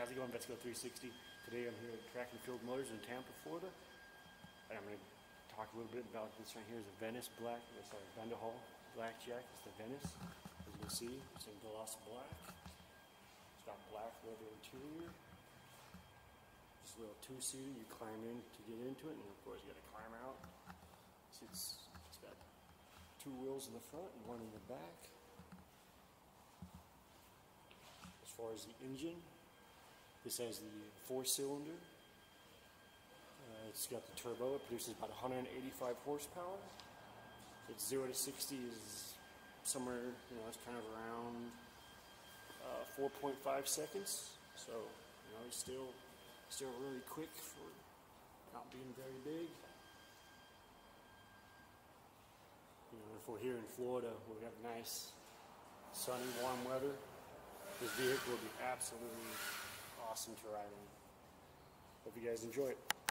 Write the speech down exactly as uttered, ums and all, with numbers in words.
how's it going? Let's Go three sixty. Today I'm here at Track and Field Motors in Tampa, Florida. And I'm going to talk a little bit about this right here. Is a Venice Black, sorry, Vanderhall BlackJack. It's the Venice. As you can see, it's in gloss black. It's got black leather interior. This little two-seater, you climb in to get into it, and of course you got to climb out. See, it's, it's got two wheels in the front and one in the back. As far as the engine, this has the four-cylinder. Uh, it's got the turbo. It produces about one hundred eighty-five horsepower. Its zero to sixty is somewhere, you know, it's kind of around uh, four point five seconds. So, you know, it's still still really quick for not being very big. You know, if we're here in Florida, we have nice, sunny, warm weather. This vehicle will be absolutely awesome to ride in. Hope you guys enjoy it.